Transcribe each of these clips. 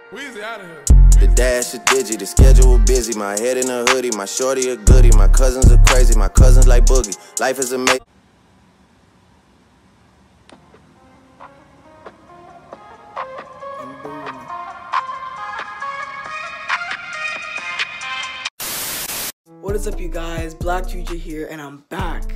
Weezy out of here. The dash is digi, the schedule busy. My head in a hoodie, my shorty a goodie. My cousins are crazy, my cousins like boogie. Life is amazing. What is up, you guys? Black TJ here, and I'm back.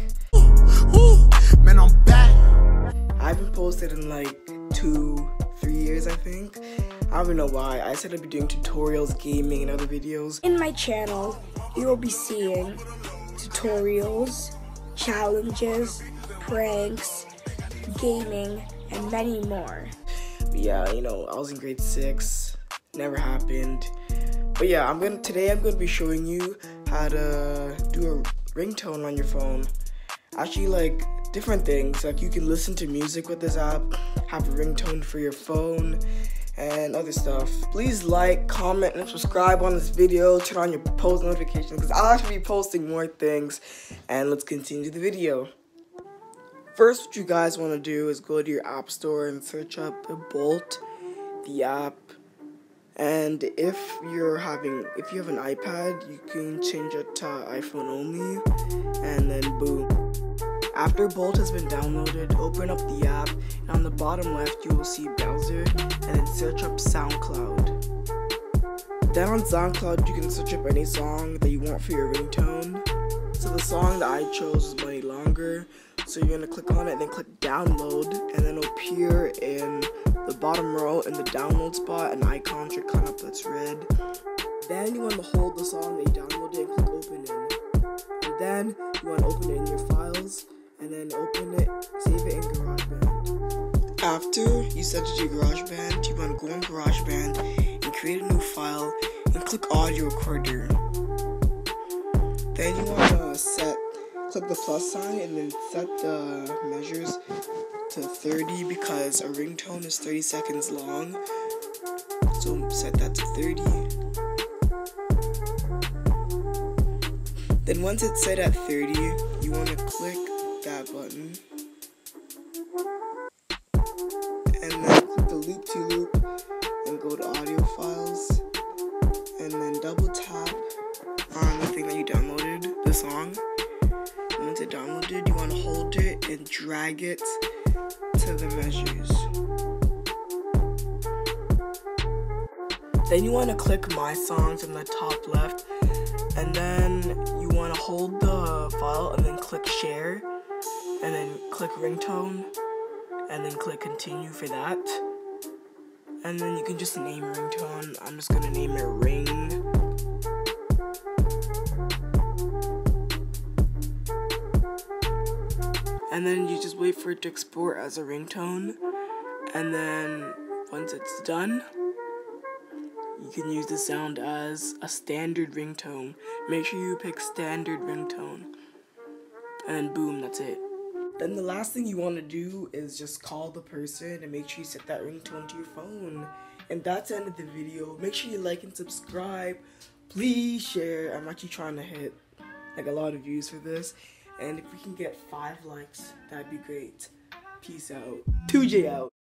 Man, I'm back. I haven't posted in like 2-3 years, I think. I don't even know why. I said I'd be doing tutorials, gaming, and other videos. In my channel, you will be seeing tutorials, challenges, pranks, gaming, and many more. But yeah, you know, I was in grade 6. Never happened. But yeah, today I'm gonna be showing you how to do a ringtone on your phone. Actually, like different things. Like you can listen to music with this app, have a ringtone for your phone, and other stuff. Please like, comment, and subscribe on this video. Turn on your post notifications because I'll actually be posting more things. And let's continue the video. First, what you guys want to do is go to your app store and search up Bolt, the app. And if you have an iPad, you can change it to iPhone only, and then boom. After Bolt has been downloaded, open up the app, and on the bottom left you will see browser, and then search up SoundCloud. Then on SoundCloud you can search up any song that you want for your ringtone. So the song that I chose is Money Longer, so you're going to click on it and then click download, and then it'll appear in the bottom row in the download spot an icon should come up that's red. Then you want to hold the song that you downloaded and click open in. And then you want to open it in your files and then open it, save it in GarageBand. After you set it to your GarageBand, you want to go in GarageBand and create a new file and click audio recorder. Then you want to click the plus sign and then set the measures to 30 because a ringtone is 30 seconds long. So set that to 30. Then once it's set at 30, you want to click that button. And then click the loop to loop and go to audio files. And then double tap on the thing that you downloaded, the song. And once it's downloaded, you want to hold it and drag it to the measures. Then you want to click My Songs in the top left, and then you want to hold the file and then click Share, and then click Ringtone, and then click Continue for that. And then you can just name ringtone. I'm just gonna name it Ring. And then you just wait for it to export as a ringtone. And then once it's done, you can use the sound as a standard ringtone. Make sure you pick standard ringtone. And then boom, that's it. Then the last thing you want to do is just call the person and make sure you set that ringtone to your phone. And that's the end of the video. Make sure you like and subscribe. Please share. I'm actually trying to hit like a lot of views for this. And if we can get 5 likes, that'd be great. Peace out. TJ out.